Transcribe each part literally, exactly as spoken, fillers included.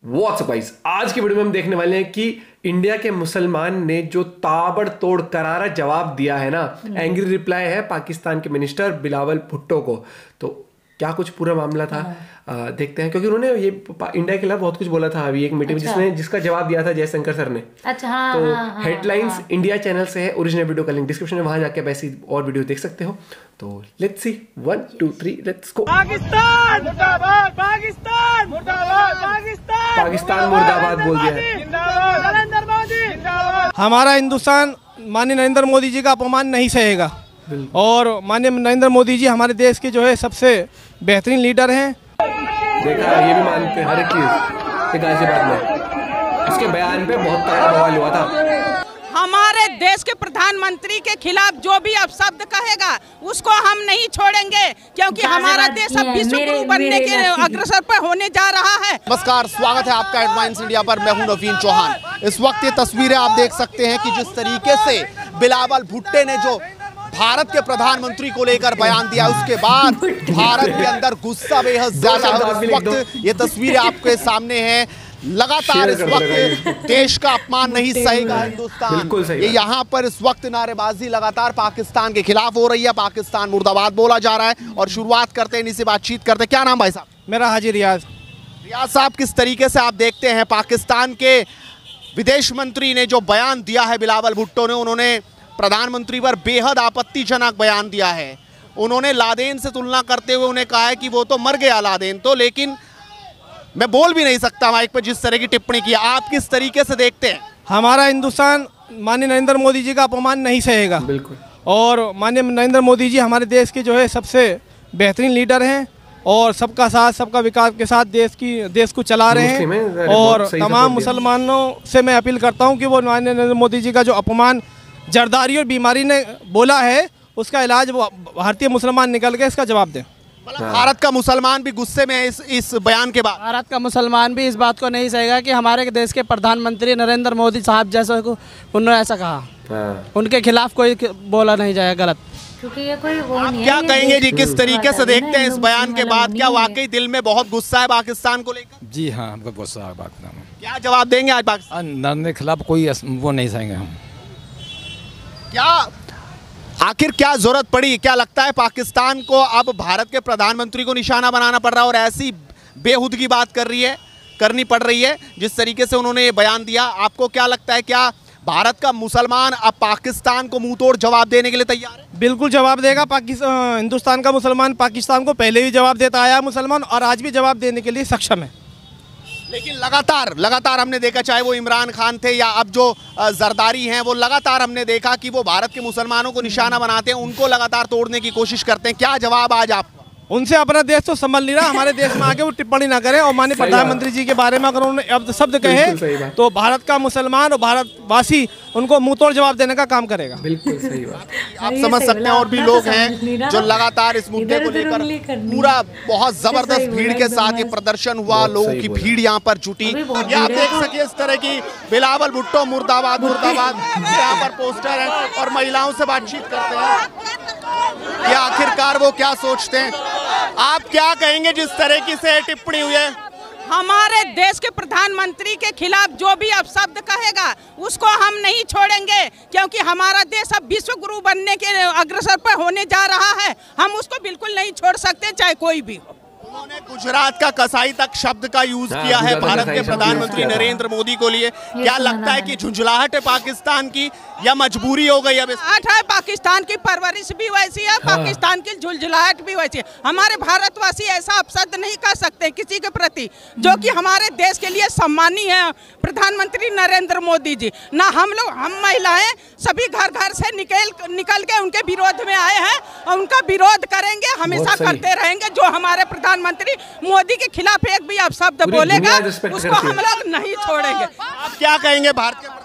WhatsApp guys, आज की video में हम देखने वाले हैं कि इंडिया के मुसलमान ने जो ताबड़तोड़ करारा जवाब दिया है ना, एंग्री रिप्लाई है पाकिस्तान के मिनिस्टर बिलावल भुट्टो को। तो क्या कुछ पूरा मामला था आ, देखते हैं, क्योंकि उन्होंने ये इंडिया के खिलाफ बहुत कुछ बोला था अभी एक मीटिंग अच्छा। जिसमें जिसका जवाब दिया था जयशंकर सर ने। अच्छा, हाँ, तो हाँ, हेडलाइंस हाँ, इंडिया चैनल से है, ओरिजिनल वीडियो का लिंक डिस्क्रिप्शन में, वहां जाके आप ऐसी और वीडियो देख सकते हो। तो let's see, one two three let's go. Pakistan मुर्दाबाद, पाकिस्तान मुर्दाबाद, पाकिस्तान पाकिस्तान मुर्दाबाद बोल दिया है। नरेंद्र मोदी जिंदाबाद। हमारा हिंदुस्तान माननीय नरेंद्र मोदी जी का अपमान नहीं सहेगा और माननीय नरेंद्र मोदी जी हमारे देश के जो है सबसे बेहतरीन लीडर हैं। देखा, ये भी मानते हैं हर एक चीज। एक गाजियाबाद में इसके बयान पे बहुत तगड़ा बवाल हुआ था। हमारे देश के प्रधानमंत्री के खिलाफ जो भी अपशब्द कहेगा उसको हम नहीं छोड़ेंगे, क्योंकि हमारा देश अब विश्व गुरु बनने के अग्रसर पर होने जा रहा है। नमस्कार, स्वागत है आपका हेडलाइंस इंडिया पर। मैं हूं नवीन चौहान। इस वक्त ये तस्वीरें आप देख सकते हैं कि जिस तरीके से बिलावल भुट्टो ने जो भारत के प्रधानमंत्री को लेकर बयान दिया, उसके बाद भारत के अंदर गुस्सा बेहद ज्यादा है। इस वक्त ये तस्वीरें आपके सामने हैं। लगातार इस वक्त देश का अपमान नहीं सहेगा हिंदुस्तान, ये यहाँ पर इस वक्त नारेबाजी लगातार पाकिस्तान के खिलाफ हो रही है। पाकिस्तान मुर्दाबाद बोला जा रहा है। और शुरुआत करते हैं, इनसे बातचीत करते हैं। क्या नाम भाई साहब? मेरा हाजी रियाज। रियाज साहब, किस तरीके से आप देखते हैं पाकिस्तान के विदेश मंत्री ने जो बयान दिया है बिलावल भुट्टो ने, उन्होंने प्रधानमंत्री पर बेहद आपत्तिजनक बयान दिया है। उन्होंने लादेन से तुलना करते हुए उन्हें कहा है कि वो तो मर गया लादेन तो, लेकिन मैं बोल भी नहीं सकता माइक पर, जिस तरह की टिप्पणी की। आप किस तरीके से देखते हैं? हमारा हिंदुस्तान माननीय नरेंद्र मोदी जी का अपमान नहीं सहेगा बिल्कुल। और माननीय नरेंद्र मोदी जी हमारे देश के जो है सबसे बेहतरीन लीडर हैं और सबका साथ सबका विकास के साथ देश की देश को चला रहे हैं। और तमाम मुसलमानों से मैं अपील करता हूँ कि वो माननीय नरेंद्र मोदी जी का जो अपमान जरदारी और बीमारी ने बोला है, उसका इलाज भारतीय मुसलमान निकल के इसका जवाब दें। भारत का मुसलमान भी गुस्से में है इस इस बयान के बाद। भारत का मुसलमान भी इस बात को नहीं सहेगा कि हमारे देश के प्रधानमंत्री नरेंद्र मोदी साहब जैसे को उन्होंने ऐसा कहा, उनके खिलाफ कोई बोला नहीं जाएगा गलत। क्योंकि ये कोई वो नहीं है। क्या कहेंगे जी, किस तरीके से देखते हैं इस बयान के बाद? क्या वाकई दिल में बहुत गुस्सा है पाकिस्तान को लेकर? जी हाँ, हमको गुस्सा है पाकिस्तान में। क्या जवाब देंगे आज पाकिस्तान नरेंद्र के खिलाफ? कोई वो नहीं सहेंगे हम। क्या आखिर क्या जरूरत पड़ी? क्या लगता है पाकिस्तान को अब भारत के प्रधानमंत्री को निशाना बनाना पड़ रहा है और ऐसी बेहुदगी बात कर रही है करनी पड़ रही है जिस तरीके से उन्होंने ये बयान दिया? आपको क्या लगता है, क्या भारत का मुसलमान अब पाकिस्तान को मुंह तोड़ जवाब देने के लिए तैयार है? बिल्कुल जवाब देगा। पाकिस्तान हिंदुस्तान का मुसलमान पाकिस्तान को पहले भी जवाब देता आया मुसलमान, और आज भी जवाब देने के लिए सक्षम है। लेकिन लगातार लगातार हमने देखा, चाहे वो इमरान खान थे या अब जो जरदारी हैं, वो लगातार हमने देखा कि वो भारत के मुसलमानों को निशाना बनाते हैं, उनको लगातार तोड़ने की कोशिश करते हैं। क्या जवाब आज आपको? उनसे अपना देश तो संभल नहीं रहा, हमारे देश में आके वो टिप्पणी ना करें। और माननीय प्रधानमंत्री जी के बारे में अगर उन्होंने अब शब्द कहे तो भारत का मुसलमान और भारतवासी उनको मुंह तोड़ जवाब देने का काम करेगा। बिल्कुल सही बात। आप समझ सकते हैं, और भी लोग हैं जो लगातार इस मुद्दे को लेकर पूरा बहुत जबरदस्त भीड़ के साथ ये प्रदर्शन हुआ, लोगों की भीड़ यहाँ पर जुटी। ये आप देख सकिए इस तरह की बिलावल भुट्टो मुर्दाबाद मुर्दाबाद यहाँ पर पोस्टर है और महिलाओं से बातचीत करते हैं कि आखिरकार वो क्या सोचते हैं। आप क्या कहेंगे जिस तरह की से टिप्पणी हुई है? हमारे देश के प्रधानमंत्री के खिलाफ जो भी अपशब्द कहेगा उसको हम नहीं छोड़ेंगे, क्योंकि हमारा देश अब विश्व गुरु बनने के अग्रसर पर होने जा रहा है। हम उसको बिल्कुल नहीं छोड़ सकते, चाहे कोई भी हो। उन्होंने गुजरात का कसाई तक शब्द का यूज किया है भारत के प्रधानमंत्री नरेंद्र मोदी को लिए। क्या लगता है कि झुंझलाहट है पाकिस्तान की या मजबूरी हो गई? अब है पाकिस्तान की परवरिश भी वैसी है, हाँ। पाकिस्तान की झुंझलाहट भी वैसी है। हमारे भारतवासी ऐसा अपशब्द नहीं कर सकते किसी के प्रति जो कि हमारे देश के लिए सम्मानीय है प्रधानमंत्री नरेंद्र मोदी जी। ना हम लोग, हम महिलाएं सभी घर घर से निकल निकल के उनके विरोध में आए हैं और उनका विरोध करेंगे, हमेशा करते रहेंगे। जो हमारे प्रधानमंत्री मोदी के खिलाफ एक भी अपशब्द बोलेगा उसको हम लोग नहीं छोड़ेंगे। आप क्या कहेंगे भारत के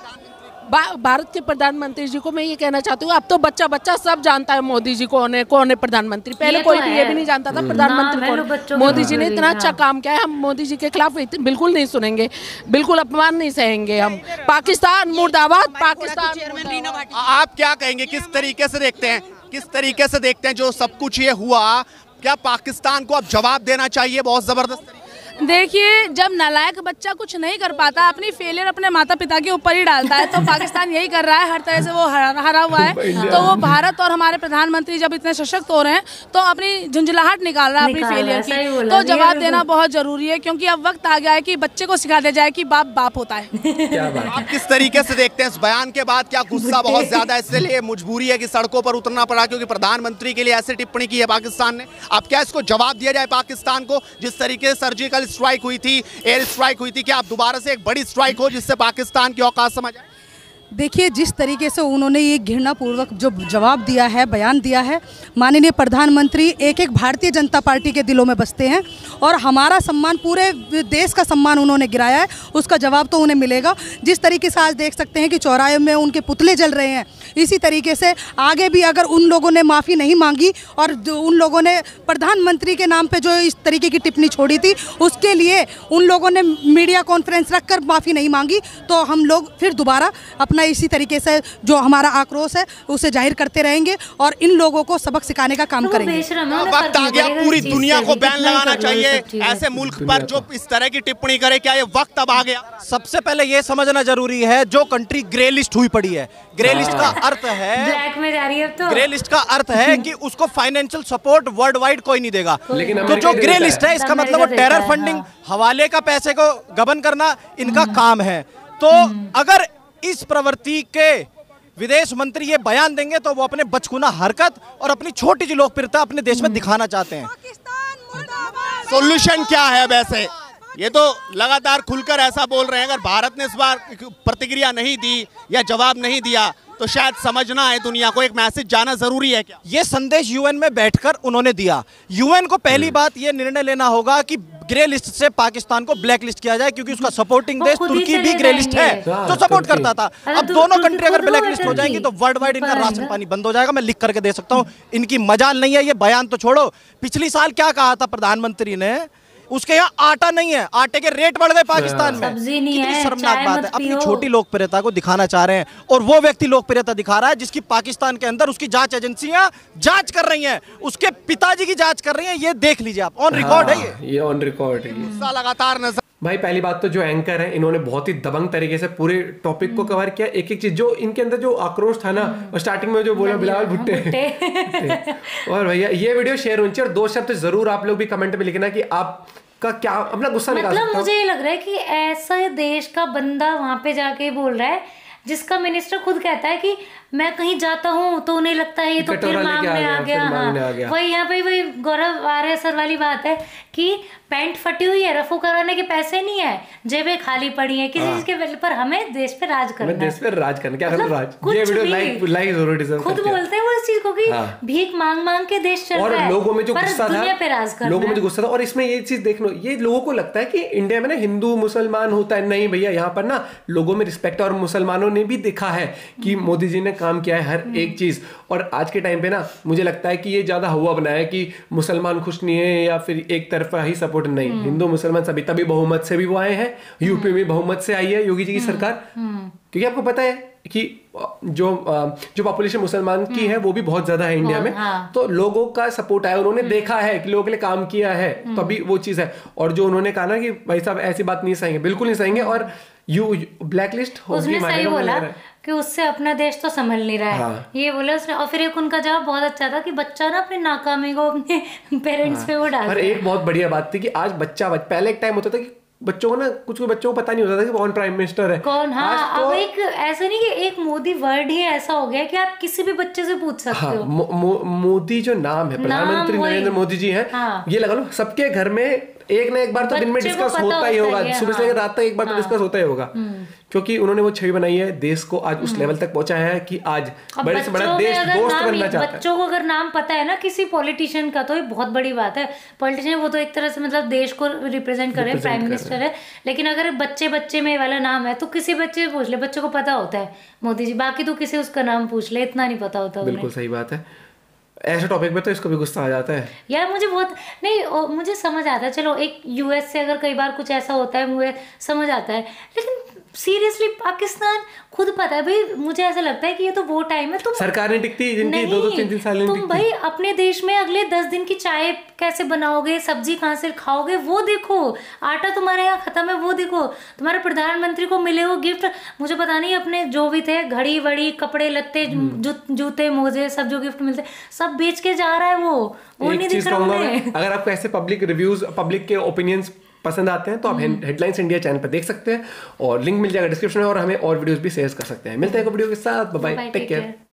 भारत के प्रधानमंत्री जी को मैं ये कहना चाहती हूँ, अब तो बच्चा बच्चा सब जानता है मोदी जी कौन है, कौन है प्रधानमंत्री। पहले कोई भी ये भी नहीं जानता था प्रधानमंत्री कौन। मोदी जी ने इतना अच्छा काम किया है, हम मोदी जी के खिलाफ बिल्कुल नहीं सुनेंगे, बिल्कुल अपमान नहीं सहेंगे हम। पाकिस्तान मुर्दाबाद, पाकिस्तान। आप क्या कहेंगे, किस तरीके से देखते हैं, किस तरीके से देखते हैं जो सब कुछ ये हुआ? क्या पाकिस्तान को अब जवाब देना चाहिए बहुत जबरदस्त? देखिए, जब नालायक बच्चा कुछ नहीं कर पाता, अपनी फेलियर अपने माता पिता के ऊपर ही डालता है, तो पाकिस्तान यही कर रहा है, हर तरह से वो हरा, हरा हुआ है। तो वो भारत और हमारे प्रधानमंत्री जब इतने सशक्त हो रहे हैं तो अपनी झुंझलाहट निकाल रहा है अपनी फेलियर की, तो जवाब देना बहुत जरूरी है, क्योंकि अब वक्त आ गया है कि बच्चे को सिखा दिया जाए कि बाप बाप होता है। क्या बात है। आप किस तरीके से देखते हैं इस बयान के बाद? क्या गुस्सा बहुत ज्यादा है, इसलिए मजबूरी है कि सड़कों पर उतरना पड़ा क्योंकि प्रधानमंत्री के लिए ऐसी टिप्पणी की है पाकिस्तान ने? आप क्या इसको जवाब दिया जाए पाकिस्तान को? जिस तरीके से सर्जिकल स्ट्राइक हुई थी, एयर स्ट्राइक हुई थी, क्या आप दोबारा से एक बड़ी स्ट्राइक हो जिससे पाकिस्तान की औकात समझ आए? देखिए, जिस तरीके से उन्होंने ये घृणापूर्वक जो जवाब दिया है, बयान दिया है, माननीय प्रधानमंत्री एक एक भारतीय जनता पार्टी के दिलों में बसते हैं और हमारा सम्मान, पूरे देश का सम्मान उन्होंने गिराया है, उसका जवाब तो उन्हें मिलेगा। जिस तरीके से आज देख सकते हैं कि चौराहे में उनके पुतले जल रहे हैं, इसी तरीके से आगे भी अगर उन लोगों ने माफ़ी नहीं मांगी और उन लोगों ने प्रधानमंत्री के नाम पर जो इस तरीके की टिप्पणी छोड़ी थी, उसके लिए उन लोगों ने मीडिया कॉन्फ्रेंस रखकर माफ़ी नहीं मांगी, तो हम लोग फिर दोबारा अपना इसी तरीके से जो हमारा आक्रोश है उसे जाहिर करते रहेंगे और इन लोगों को सबक सिखाने का काम करेंगे। वक्त आ गया, पूरी दुनिया को बैन लगाना चाहिए ऐसे मुल्क पर जो इस तरह की टिप्पणी करे। क्या ये वक्त अब आ गया? सबसे पहले ये समझना जरूरी है, जो कंट्री ग्रे लिस्ट हुई पड़ी है, ग्रे लिस्ट का अर्थ है ब्लैक में जा रही है, तो ग्रे लिस्ट का अर्थ है कि उसको फाइनेंशियल सपोर्ट वर्ल्ड वाइड कोई नहीं देगा। लेकिन तो जो ग्रे लिस्ट है, इसका मतलब वो टेरर फंडिंग, हवाले का पैसे को गबन करना इनका काम है। तो अगर इस प्रवृत्ति के विदेश मंत्री ये बयान देंगे तो वो अपने बचकुना हरकत और अपनी छोटी सी लोकप्रियता अपने देश में दिखाना चाहते हैं। सॉल्यूशन क्या है वैसे? ये तो लगातार खुलकर ऐसा बोल रहे हैं, अगर भारत ने इस बार प्रतिक्रिया नहीं दी या जवाब नहीं दिया तो शायद समझना है दुनिया को, एक मैसेज जाना जरूरी है। क्या ये संदेश यूएन में बैठकर उन्होंने दिया? यूएन को पहली बात ये निर्णय लेना होगा कि ग्रे लिस्ट से पाकिस्तान को ब्लैक लिस्ट किया जाए, क्योंकि उसका सपोर्टिंग देश तुर्की भी ग्रे लिस्ट है जो सपोर्ट करता था। अब दोनों कंट्री अगर ब्लैक लिस्ट हो जाएंगी तो वर्ल्ड वाइड इनका राशन पानी बंद हो जाएगा। मैं लिख करके दे सकता हूँ, इनकी मजाल नहीं है। ये बयान तो छोड़ो, पिछली साल क्या कहा था प्रधानमंत्री ने, उसके यहाँ आटा नहीं है, आटे के रेट बढ़ गए पाकिस्तान में। सब्जी नहीं है, कितनी शर्मनाक बात है। अपनी छोटी लोकप्रियता को दिखाना चाह रहे हैं और वो व्यक्ति लोकप्रियता दिखा रहा है जिसकी पाकिस्तान के अंदर उसकी जांच एजेंसियां जांच कर रही हैं, उसके पिताजी की जांच कर रही हैं। ये देख लीजिए आप, ऑन रिकॉर्ड है ये ये ऑन रिकॉर्ड है। गुस्सा लगातार नजर। भाई पहली बात तो जो एंकर हैं इन्होंने बहुत ही दबंग तरीके से पूरे टॉपिक को कवर किया, एक एक चीज जो इनके अंदर जो आक्रोश था ना, और स्टार्टिंग में जो बोला बिलावल भुट्टे और भैया ये वीडियो शेयर होनी चाहिए और दो शब्द जरूर आप लोग भी कमेंट में लिखना कि आप का क्या अपना गुस्सा निकाल सकते हो। मतलब मुझे ये लग रहा है कि ऐसा देश का बंदा वहां पे जाके बोल रहा है जिसका मिनिस्टर खुद कहता है कि मैं कहीं जाता हूँ तो उन्हें लगता है ये तो फिर मांगने आ गया, आ गया। हाँ, वही यहाँ पे वही गौरव आर्य सर वाली बात है कि पैंट फटी हुई है, रफू करवाने के पैसे नहीं है, जेबें खाली पड़ी है किसी चीज के, पर हमें देश पे राज करना है। देश पे राज करना, क्या करना राज? ये वीडियो लाइक लाइक जरूर डिजर्व खुद बोलते हैं वो इस चीज को कि भीख मांग मांग के देश चल रहा है, और लोगों में जो गुस्सा था, लोगों में जो गुस्सा था। और इसमें ये चीज देख लो, ये लोगों को लगता है कि इंडिया में ना हिंदू मुसलमान होता है, नहीं भैया, यहाँ पर ना लोगों में रिस्पेक्ट, और मुसलमानों ने भी देखा है कि मोदी जी ने काम किया है हर एक चीज। और आज के टाइम पे ना मुझे लगता है कि ये ज्यादा हुआ बना है कि मुसलमान खुश नहीं है या फिर एक तरफा ही सपोर्ट, नहीं, हिंदू मुसलमान सभी, तभी बहुमत से भी वो आए हैं, यूपी में बहुमत से आई है योगी जी की सरकार, क्योंकि आपको पता है कि जो जो पॉपुलेशन मुसलमान की है वो भी बहुत ज्यादा है इंडिया में। हाँ। तो लोगों का सपोर्ट आया, उन्होंने देखा है कि लोगों के लिए काम किया है, तो अभी वो चीज है। और जो उन्होंने कहा ना कि भाई साहब ऐसी बात नहीं सहेंगे, बिल्कुल नहीं सहेंगे, और यू ब्लैक लिस्ट होगी, सही बोला कि उससे अपना देश तो संभल नहीं रहा है। हाँ। ये बोला उसने। और फिर एक उनका जवाब बहुत अच्छा था कि बच्चा ना अपनी नाकामी को अपने पेरेंट्स हाँ। पे वो डाल। और एक बहुत बढ़िया बात थी कि आज बच्चा बच, पहले एक टाइम होता था कि बच्चों को ना कुछ बच्चों को पता नहीं होता था कि कौन प्राइम मिनिस्टर है, कौन। हाँ, तो अब एक ऐसा नहीं कि एक मोदी वर्ड ही ऐसा हो गया कि आप किसी भी बच्चे से पूछ सकते हाँ, हो। मो, मो, मोदी जो नाम है, प्रधानमंत्री नरेंद्र मोदी जी हैं। हाँ। ये लगा लो सबके घर में एक ना एक बार तो दिन में डिस्कस होता ही होगा, सुबह से लेकर रात तक एक बार तो डिस्कस होता ही होगा, क्योंकि उन्होंने वो छवि बनाई है, देश को आज उस लेवल तक पहुंचाया है कि आज बड़े से बड़ा देश दोस्त बनना चाहता है। बच्चों को अगर नाम पता है ना किसी पॉलिटिशियन का तो ये बहुत बड़ी बात है। पॉलिटिशियन वो तो एक तरह से मतलब देश को रिप्रेजेंट कर रहे हैं, प्राइम मिनिस्टर है, लेकिन अगर बच्चे बच्चे में वाला नाम है तो किसी बच्चे से पूछ ले, बच्चे को पता होता है मोदी जी, बाकी तो किसी उसका नाम पूछ ले, इतना नहीं पता होता। बिल्कुल सही बात है। ऐसे टॉपिक पे तो इसको भी गुस्सा आ जाता है यार। मुझे बहुत नहीं, मुझे समझ आता है, चलो एक यूएस से अगर कई बार कुछ ऐसा होता है मुझे समझ आता है, लेकिन सीरियसली पाकिस्तान खुद पता है भाई, मुझे ऐसा लगता है कि ये तो वो टाइम है, तुम सरकार नहीं टिकती जिनकी दो दो तीन तीन साल नहीं तुम टिकती। भाई अपने देश में अगले दस दिन की चाय कैसे बनाओगे, सब्जी कहाँ से खाओगे वो देखो, आटा तुम्हारे यहाँ खत्म है वो देखो, तुम्हारे प्रधानमंत्री को मिले हो गिफ्ट, मुझे पता नहीं अपने जो भी थे घड़ी वड़ी कपड़े लत्ते जू, जूते मोजे सब जो गिफ्ट मिलते सब बेच के जा रहा है वो वो नहीं दिख रहा है। अगर आपको ऐसे पब्लिक रिव्यूज, पब्लिक के ओपिनियंस पसंद आते हैं तो आप हेडलाइंस इंडिया चैनल पर देख सकते हैं और लिंक मिल जाएगा डिस्क्रिप्शन में, और हमें और वीडियोस भी शेयर कर सकते हैं। मिलते हैं एक वीडियो के साथ, बाय बाय, टेक केयर।